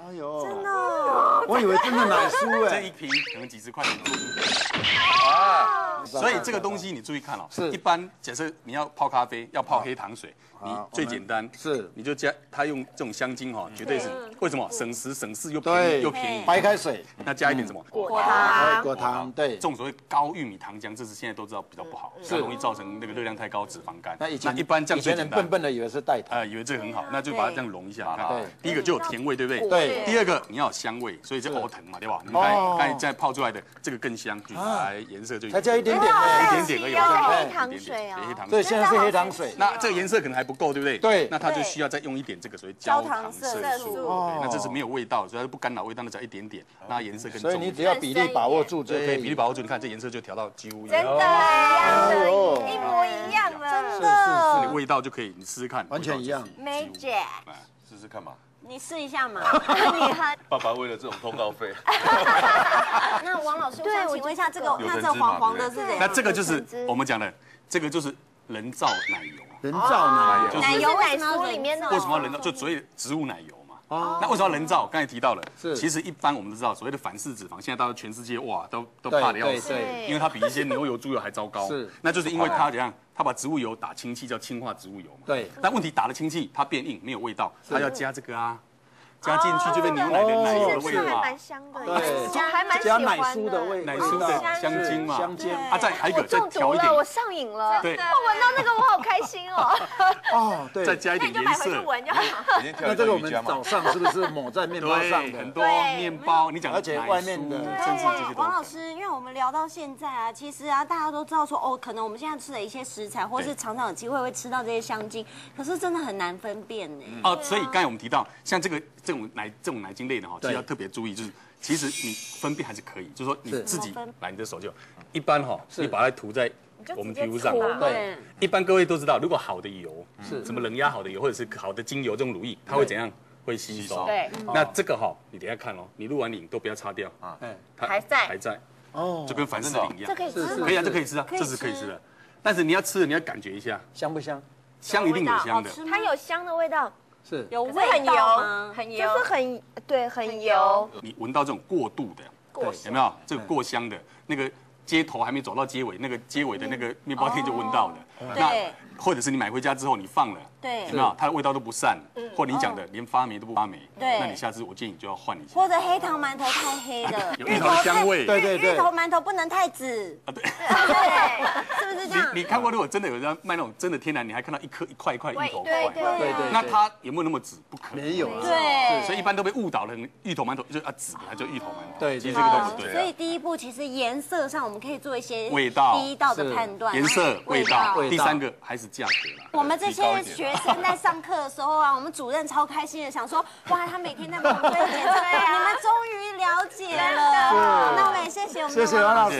哎呦， 真的， 我以为真的奶酥哎， 这一瓶可能几十块钱做啊，所以这个东西你注意看哦， 是一般假设你要泡咖啡，要泡黑糖水，你最简单是你就加它用这种香精哈，绝对是为什么省时省事又对便宜， 白开水， 那加一点什么果糖，对， 这种所谓高玉米糖浆，这是现在都知道比较不好，它容易造成那个热量太高、脂肪肝。 那一般这样最简单， 笨笨的以为是代糖， 以为这个很好，那就把它这样融一下。 对， 第一个就有甜味，对不对？ 对。 第二个你要有香味，所以这欧藤嘛，对吧？你刚才再泡出来的这个更香，来颜色就才加一点点， 一点点而已， 黑糖水哦， 黑糖水。 对，现在是黑糖水。 那这个颜色可能还不够，对不对？ 对。 那它就需要再用一点这个所谓焦糖色素，那这是没有味道，所以它不干扰味道，那只要一点点，那颜色更重。 所以你只要比例把握住就可以。 比例把握住，你看这颜色就调到几乎一真样， 的，一模一样了， 真的， 味道就可以，你试试看， 完全一样。 Magic， 试试看嘛。 你试一下嘛。 爸爸为了这种通告费。 那王老师，我想请问一下，这个那这黄黄的是怎样？ 那这个就是我们讲的，这个就是人造奶油啊。 人造奶油， 奶油奶酥里面的。 为什么要人造？就所谓植物奶油嘛。那为什么要人造？刚才提到了，其实一般我们都知道，所谓的反式脂肪，现在到全世界哇都怕的要死，因为它比一些牛油、猪油还糟糕。是，那就是因为它怎样？它把植物油打氢气，叫氢化植物油嘛。 对。 但问题打了氢气，它变硬，没有味道，它要加这个啊。加进去就变牛奶的奶油的味道， 还蛮香的， 对， 还蛮喜欢的。 加奶酥的味， 奶酥的香精嘛， 香精啊，还有一个再调一点， 我上瘾了， 对， 我闻到那个我好开心哦。 哦，对， 再加一点颜色。 那这个我们早上是不是抹在面包上的？ 很多面包，你讲而且外面的， 甚至这些王老师，因为我们聊到现在啊，其实啊，大家都知道说哦，可能我们现在吃的一些食材，或是常常有机会会吃到这些香精，可是真的很难分辨呢。 哦，所以刚才我们提到，像这种奶精类的哈，其实要特别注意，就是其实你分辨还是可以，就是说你自己来，你的手就一般哈，你把它涂在我们皮肤上， 对， 一般各位都知道，如果好的油是什么冷压好的油，或者是好的精油这种乳液，它会怎样？会吸收。 对， 那这个哈，你等一下看哦，你录完影都不要擦掉啊，它还在，哦，就跟凡士林一样， 这可以吃， 可以啊，这可以吃啊，这是可以吃的，但是你要吃的你要感觉一下， 香不香？ 香一定有香的， 它有香的味道。 是有味道吗？ 很油，就是很油。 你闻到这种过度的，有没有？这个过香的那个街头还没走到街尾，那个街尾的那个面包店就闻到了。那或者是你买回家之后你放了， 对， 有没有？它的味道都不散，或你讲的连发霉都不发霉， 对， 那你下次我建议你就要换一下。 或者黑糖馒头太黑了， 有芋头的香味， 对， 芋头馒头不能太紫啊，对， 是不是这样？ 你看过如果真的有人卖那种真的天然，你还看到一颗一块芋头块， 对， 那它有没有那么紫？不可能， 没有， 对， 所以一般都被误导了，芋头馒头就紫，它就芋头馒头， 对， 其实这个都不对。 所以第一步其实颜色上我们可以做一些味道第一道的判断， 颜色、味道，第三个还是价格啦。 我们这些学生在上课的时候啊，我们主任超开心的，想说哇，他每天在帮我们做检测，你们终于了解了。那我们也谢谢我们的王老师。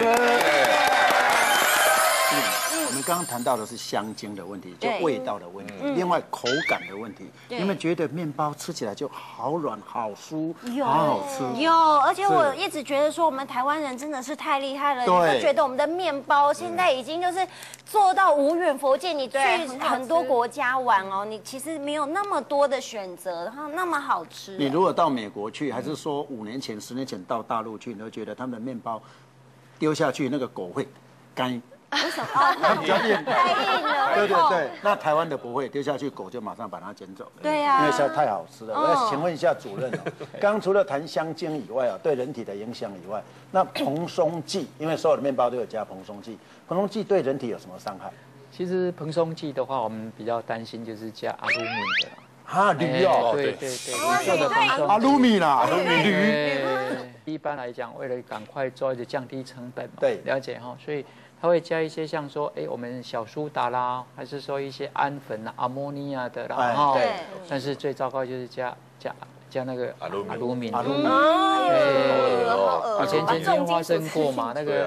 我们刚刚谈到的是香精的问题，就味道的问题，另外口感的问题。你们觉得面包吃起来就好软、好酥、好好吃？ 有，而且我一直觉得说我们台湾人真的是太厉害了。你会觉得我们的面包现在已经就是做到无远弗届。你去很多国家玩哦，你其实没有那么多的选择，然后那么好吃。 你如果到美国去，还是说5年前、10年前到大陆去，你会觉得他们的面包丢下去那个狗会干。 为什么？它比较硬， 太硬了。 对，那台湾的不会，丢下去狗就马上把它捡走。 对呀， 因为实在太好吃了。我要请问一下主任哦，刚刚除了谈香精以外啊，对人体的影响以外，那蓬松剂，因为所有的面包都有加蓬松剂，蓬松剂对人体有什么伤害？ 其实蓬松剂的话，我们比较担心就是加阿鲁米的。 哈，铝哦， 对， 阿鲁米啦， 铝。一般来讲，为了赶快做一个降低成本， 对， 了解哈，所以它会加一些像说，我们小苏打啦，还是说一些氨粉啊、阿莫尼亚的啦，哈，但是最糟糕就是加那个阿鲁米。以前曾经发生过嘛，那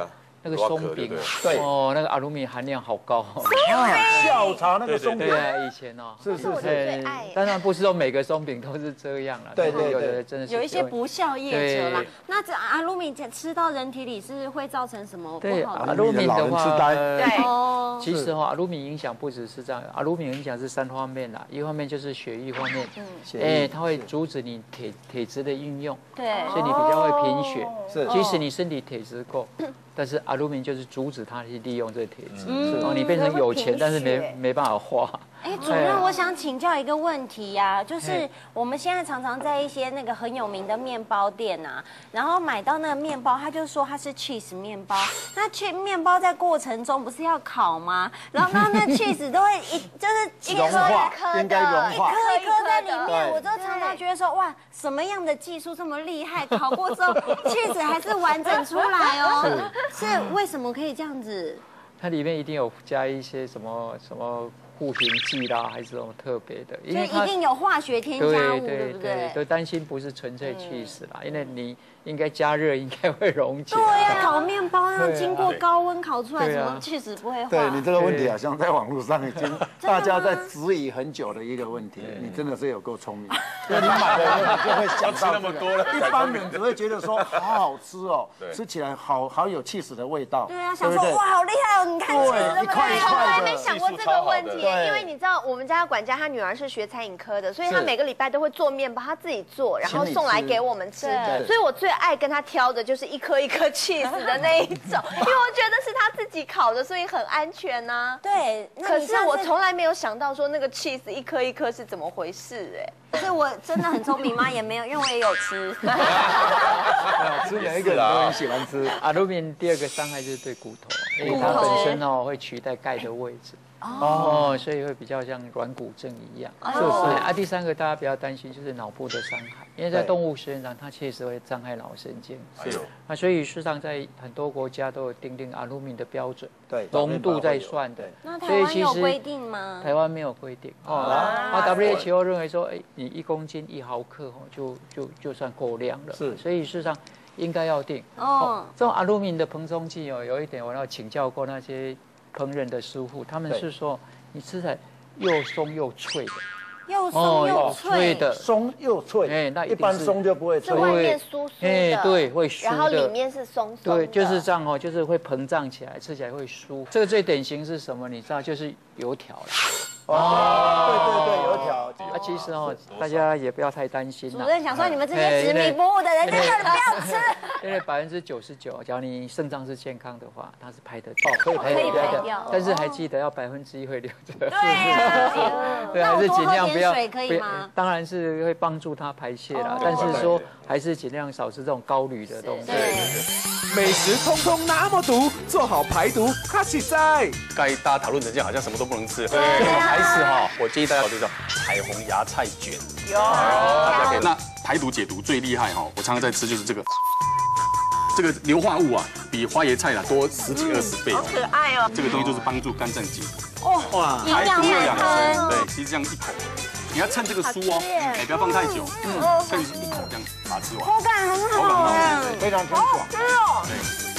那个松饼， 对哦，那个阿鲁米含量好高。 下午茶那个松饼， 对啊，以前哦， 是最爱。 当然不是说每个松饼都是这样了， 对， 有的真的是有一些不孝业者啦。那这阿鲁米吃到人体里是会造成什么不好的？ 阿鲁米的话， 对哦， 其实阿鲁米影响不只是这样，阿鲁米影响是3方面啦，一方面就是血液方面，它会阻止你铁质的运用， 对， 所以你比较会贫血。 是， 即使你身体铁质够，但是阿鲁米就是阻止它去利用这个铁质，哦，你变成有钱，但是没办法花。 主任，我想请教一个问题呀，就是我们现在常常在一些那个很有名的面包店啊，然后买到那个面包，他就说它是 cheese 面包。那面包在过程中不是要烤吗？然后那 cheese 都会就是一颗一颗应该融化， 一颗在里面。我就常常觉得说，哇，什么样的技术这么厉害？烤过之后 cheese 还是完整出来哦。是为什么可以这样子？ 它里面一定有加一些什么护形剂啦，还是这种特别的， 因为一定有化学添加物，对不对？ 都担心不是纯粹气死啦，因为你应该加热，应该会溶解。 对呀，烤面包要经过高温烤出来，怎么气死不会化？ 对你这个问题好像在网络上已经大家在质疑很久的一个问题，你真的是有够聪明。对，你买了你就会想到那么多了， 一般人只会觉得说好好吃哦，吃起来好有气死的味道。 对啊，想说哇好厉害哦，你看对，一块一从块的。 来没想过这个问题，因为你知道我们家管家他女儿是学餐饮科的，所以他每个礼拜都会做面包，他自己做，然后送来给我们吃。所以我最爱跟他挑的就是一颗一颗 cheese 的那一种，因为我觉得是他自己烤的，所以很安全呐。 对， 可是我从来没有想到说那个 cheese 一颗一颗是怎么回事哎。 可是我真的很聪明吗？也没有，因为我也有吃。 吃每一个人都很喜欢吃。 阿鲁米第二个伤害就是对骨头，因为它本身会取代钙的位置。所以会比较像软骨症一样。第三个大家不要担心，就是脑部的伤害，因为在动物实验上，它确实会伤害脑神经。所以事实上在很多国家都有订定阿鲁米的标准， 对， 浓度在算的。 那台湾有规定吗？ 台湾没有规定。WHO 认为说，你1公斤1毫克就算够量了。是，所以事实上应该要定。这种阿鲁米的膨松剂有一点我要请教过那些烹饪的师傅，他们是说你吃起来又松又脆的， 又松又脆的， 松又脆。那一般松就不会脆， 是外面酥酥的， 对，会酥的， 然后里面是松松的， 对，就是这样就是会膨胀起来，吃起来会酥。这个最典型是什么？你知道，就是油条了。 对，油条。 其实大家也不要太担心啦。 主任想说，你们这些执迷不悟的人，真的不要吃。 因为99%，只要你肾脏是健康的话，它是排得掉， 可以排掉。 但是还记得要1%会留着。 对，还是尽量不要。水可以吗？ 当然是会帮助它排泄啦，但是说还是尽量少吃这种高铝的东西。 美食通通那么毒，做好排毒卡起在。 该大家讨论成这样，好像什么都不能吃。对，还是我建议大家就叫彩虹芽菜卷。那排毒解毒最厉害我常常在吃就是这个硫化物比花椰菜多10几20倍。 好可爱哦！ 这个东西就是帮助肝脏解毒。 哇，营养满分。 对，其实这样一口，你要趁这个酥不要放太久，趁一口这样把它吃完。 口感很好非常清爽。 真的。 对。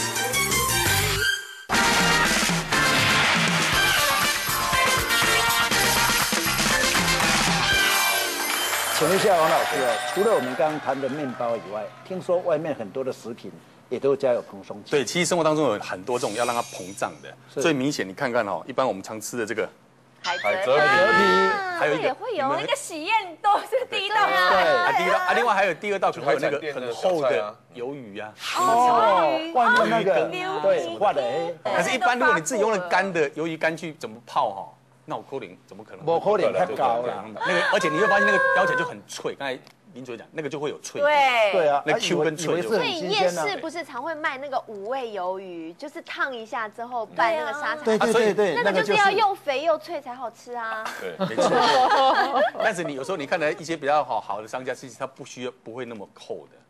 请问一下王老师除了我们刚刚谈的面包以外，听说外面很多的食品也都加有膨松剂。 对，其实生活当中有很多这种要让它膨胀的。最明显，你看看一般我们常吃的这个海蜇皮，还有一个也会有那个喜宴都是第一道对，第一道另外还有第2道，还有那个很厚的鱿鱼外面那个对画的可是，一般如果你自己用了干的鱿鱼干去怎么泡那我扣零怎么可能？ 我扣零太高了。 那个，而且你会发现那个咬起来就很脆。刚才林主任讲，那个就会有脆。 对啊， 那 Q 跟脆。 所以夜市不是常会卖那个5味鱿鱼，就是烫一下之后拌那个沙茶。 对， 那个就是要又肥又脆才好吃啊。 对，没错。但是你有时候你看到一些比较好的商家，其实他不会那么厚的。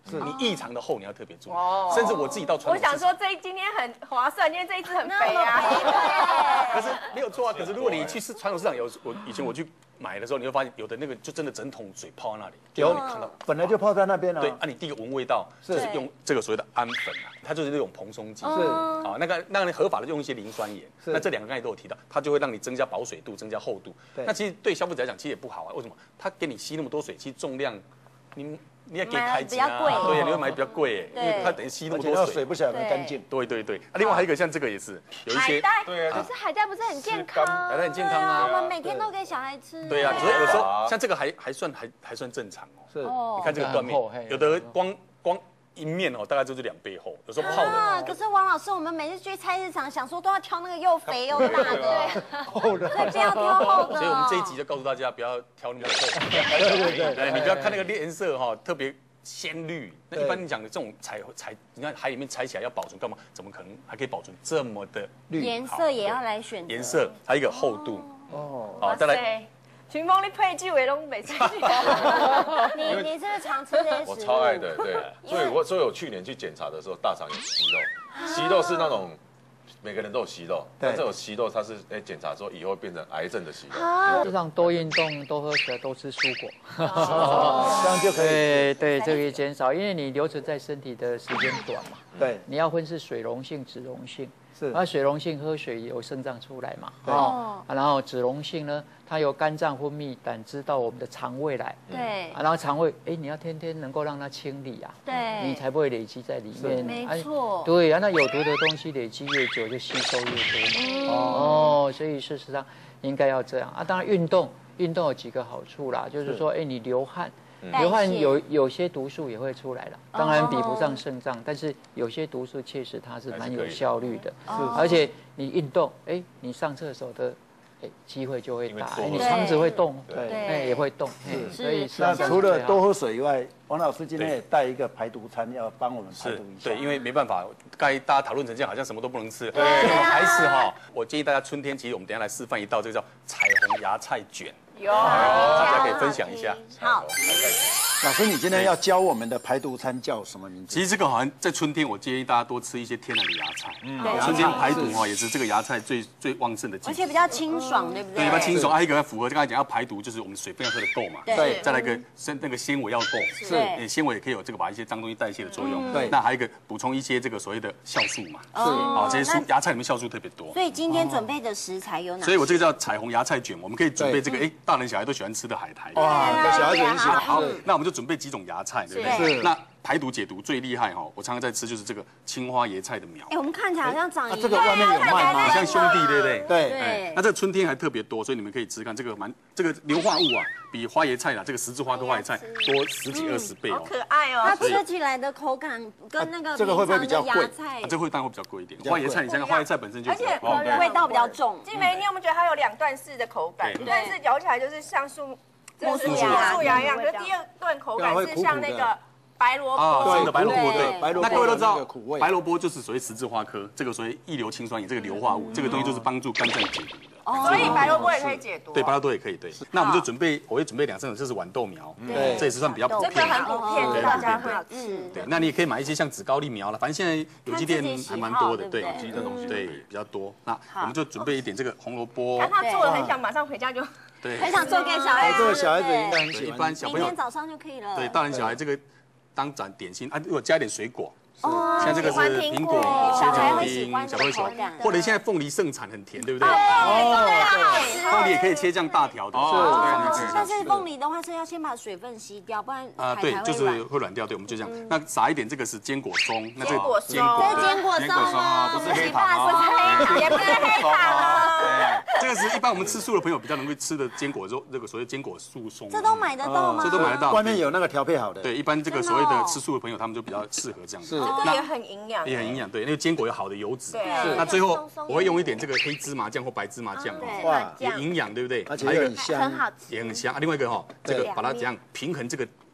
你异常的厚你要特别注意。甚至我自己到传统市场， 我想说今天很划算，因为这一只很肥啊。 可是没有错啊。可是如果你去传统市场以前我去买的时候，你会发现有的那个就真的整桶水泡在那里， 有你看到本来就泡在那边了。 对，你第一个闻味道就是用这个所谓的氨粉啊，它就是那种蓬松剂。是啊，那个合法的用一些磷酸盐。那这两个刚才都有提到，它就会让你增加保水度、增加厚度。那其实对消费者来讲其实也不好啊。为什么？它给你吸那么多水，其实重量你也给开机啊，对，你会买比较贵，因为它等于吸那么多水不晓得干净。 对。另外还有一个像这个也是有一些， 对啊，可是海带不是很健康？ 海带很健康啊， 我们每天都给小孩吃。 对啊，所以有时候像这个还算正常哦。 是， 你看这个断面，有的光一面大概就是2倍厚，有时候泡的。 可是王老师，我们每次去菜市场，想说都要挑那个又肥又大的，所以不要挑厚的。 所以我们这一集就告诉大家，不要挑那么厚。对，你不要看那个颜色特别鲜绿。那一般你讲的这种你看海里面采起来要保存干嘛？怎么可能还可以保存这么的绿？ 颜色也要来选择。 颜色还有一个厚度。好，再来。 群峰你配剧尾都没吃。 你是不是常吃这些食物？ 我超爱的，对。所以我去年去检查的时候，大肠有息肉，息肉是那种每个人都有息肉，但这种息肉它是检查说以后变成癌症的息肉。 实际上多运动、多喝水、多吃蔬果， 这样就可以。 对，这个减少，因为你留存在身体的时间短嘛。 对， 你要分是水溶性、脂溶性。 是， 而水溶性喝水由肾脏出来嘛，然后脂溶性呢，它由肝脏分泌胆汁到我们的肠胃来， 对， 然后肠胃，你要天天能够让它清理啊， 对， 你才不会累积在里面， 没错， 对啊，那有毒的东西累积越久就吸收越多，所以事实上应该要这样啊。当然运动有几个好处啦，就是说，你流汗有些毒素也会出来了，当然比不上肾脏，但是有些毒素确实它是蛮有效率的，而且你运动，你上厕所的机会就会大，你肠子会动，对，也会动，所以那除了多喝水以外，王老师今天也带一个排毒餐要帮我们排毒一下， 对，因为没办法，刚才大家讨论成这样，好像什么都不能吃，还是我建议大家春天，其实我们等一下来示范一道这个叫彩虹芽菜卷。大家可以分享一下。 好， 老师，你今天要教我们的排毒餐叫什么名字？ 其实这个好像在春天，我建议大家多吃一些天然的芽菜。春天排毒也是这个芽菜最旺盛的季节， 而且比较清爽，对不对？ 对，比较清爽。还有一个符合刚才讲要排毒，就是我们水分要喝得够嘛。 对。 再来一个那个纤维要够， 是。 纤维也可以有这个把一些脏东西代谢的作用。 对。 那还有一个补充一些这个所谓的酵素嘛。是。这些芽菜里面酵素特别多。 所以今天准备的食材有哪些？ 所以我这个叫彩虹芽菜卷，我们可以准备这个大人小孩都喜欢吃的海苔。 哇，小孩子很喜欢。 好，那我们就准备几种芽菜，对不对？是。那排毒解毒最厉害我常常在吃就是这个青花椰菜的苗。 我们看起来好像长一样。 这个外面有卖吗？ 好像兄弟，对不对？ 对。 那这个春天还特别多，所以你们可以吃看这个这个硫化物比花椰菜这个十字花科花椰菜多10几20倍好可爱哦。 它吃起来的口感跟那个这个会不会比较贵？ 这会当然会比较贵一点。花椰菜，你像花椰菜本身就而且味道比较重。 静梅，你有没有觉得它有2段式的口感？一段是咬起来就是像木薯芽一样，可是第2段口感是像那个白萝卜。 真的白萝卜，对，那各位都知道，白萝卜卜就是所谓十字花科，这个所谓异硫氰酸盐，这个硫化物，这个东西就是帮助肝脏解毒的。 所以白萝卜也可以解毒。 对，白萝卜也可以。对，那我们就我会准备2、3种，这是豌豆苗，对，这也是算比较普遍。 这个很普遍，大家很好吃。 对，那你也可以买一些像紫高丽苗了，反正现在有机店还蛮多的，对， 有机的东西对比较多。那我们就准备一点这个红萝卜。 看他做了，很想马上回家就。 对， 很想做给小孩。 做小孩子应该很喜欢。 一般小朋友明天早上就可以了。 对，大人小孩这个当点心如果加一点水果。像这个是苹果、 小孩会切喜欢， 小朋友喜欢，或者现在凤梨盛产很甜，对不对？ 对， 凤梨也可以切这样大条的。 但是凤梨的话是要先把水分吸掉，不然对，就是会软掉。对，我们就这样。那撒一点这个是坚果松，那这个坚果松哦， 不是黑糖， 也不是黑糖。 这个是一般我们吃素的朋友比较能够吃的坚果肉，这个所谓坚果素松。 这都买得到吗？ 这都买得到， 外面有那个调配好的。 对，一般这个所谓的吃素的朋友，他们就比较适合这样子。 这个也很营养， 也很营养。对，那个坚果有好的油脂。 对。 那最后我会用一点这个黑芝麻酱或白芝麻酱， 哇， 也营养，对不对？ 而且也很香， 很好吃， 也很香。另外一个这个把它怎样平衡这个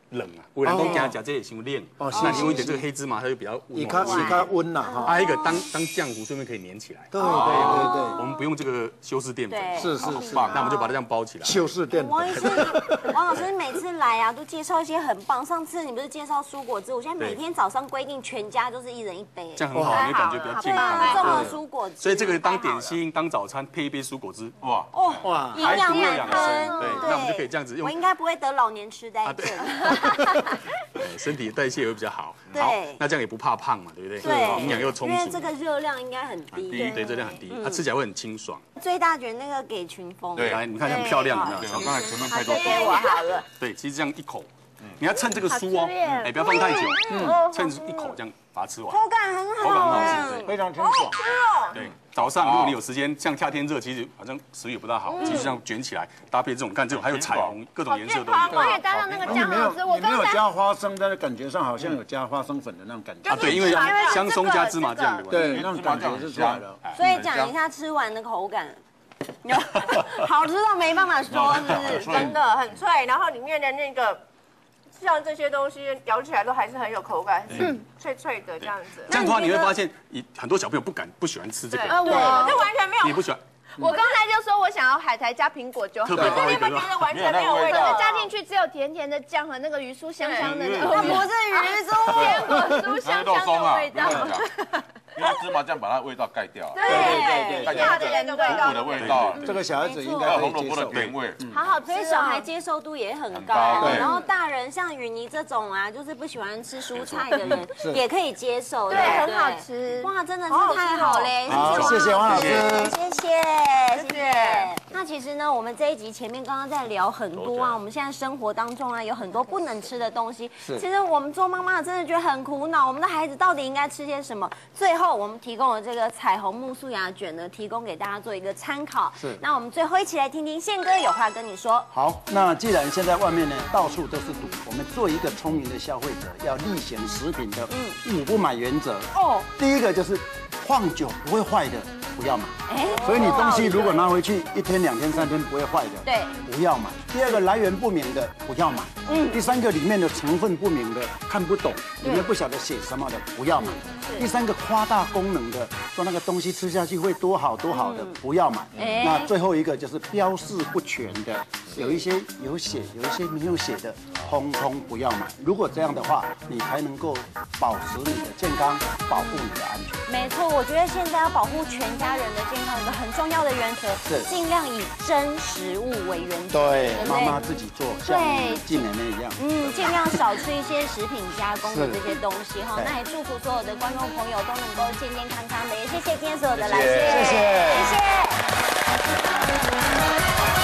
冷啊，有人讲惊食这个伤冷，那你用一点这个黑芝麻，它就比较比较温啦哈。 还有一个当酱糊，顺便可以粘起来。 对， 我们不用这个修饰淀粉， 是， 那我们就把它这样包起来。 修饰淀粉。 王老师每次来啊，都介绍一些很棒。上次你不是介绍蔬果汁，我现在每天早上规定全家就是1人1杯， 这样很好，你感觉比较健康。 综合蔬果汁， 所以这个当点心、当早餐配一杯蔬果汁，哇， 营养满分。 对，那我们就可以这样子用。 我应该不会得老年痴呆症。 身体代谢也会比较好。 对， 那这样也不怕胖嘛，对不对？ 对， 营养又充足。 因为这个热量应该很低。 对，热量很低，它吃起来会很清爽。 最大卷那个给群峰。 对，来你看很漂亮，有没有？ 刚才前面太多。 我好了。 对，其实这样一口，你要趁这个酥哦，哎，不要放太久，趁一口这样把它吃完。 口感很好， 口感很好吃， 非常清爽。 对，早上如果你有时间，像夏天热，其实好像食欲不大好，其实这样卷起来搭配这种，看这种还有彩虹，各种颜色都有。 我可以搭上那个酱好吃。 你没有加花生，但是感觉上好像有加花生粉的那种感觉。 对，因为香松加芝麻酱的关系。 对，那种感觉是出来的。 所以讲一下吃完的口感。好吃到没办法说，是不是？ 真的很脆，然后里面的那个像这些东西咬起来都还是很有口感，脆脆的这样子。 这样的话你会发现，很多小朋友不喜欢吃这个。 我就完全没有。 你不喜欢？ 我刚才就说我想要海苔加苹果就好。 特别高一个。 觉得完全没有味道， 加进去只有甜甜的酱和那个鱼酥香香的那它不是鱼酥， 苹果酥香香的味道。 因为芝麻酱把它味道盖掉， 对， 盖掉那个苹果的味道， 这个小孩子应该还有可以红萝卜的接受。 甜味， 好好吃，所以小孩接受度也很高。然后大人像雨妮这种啊，就是不喜欢吃蔬菜的人也可以接受， 对，很好吃。 哇，真的是太好嘞！ 好，谢谢王老师， 谢谢。那其实呢，我们这一集前面刚刚在聊很多啊，我们现在生活当中啊有很多不能吃的东西。其实我们做妈妈的真的觉得很苦恼，我们的孩子到底应该吃些什么？最后我们提供了这个彩虹木素芽卷呢，提供给大家做一个参考。 是。 那我们最后一起来听听宪哥有话跟你说。 好，那既然现在外面呢到处都是毒，我们做一个聪明的消费者，要厉行食品的5不买原则。第一个就是放久不会坏的不要买。所以你东西如果拿回去1天、2天、3天不会坏的， 对， 不要买。第二个来源不明的不要买。第三个里面的成分不明的看不懂，里面不晓得写什么的不要买。第三个夸大功能的，说那个东西吃下去会多好多好的不要买。那最后一个就是标示不全的，有一些有写，有一些没有写的，通通不要买。如果这样的话，你才能够保持你的健康，保护你的安全。 没错，我觉得现在要保护全家人的健康，有一个很重要的原则是尽量以真食物为原则。 对，妈妈自己做，像季妹妹一样。 尽量少吃一些食品加工的这些东西哈。那也祝福所有的观众朋友都能够健健康康的，也谢谢今天所有的来宾， 谢谢。 谢谢。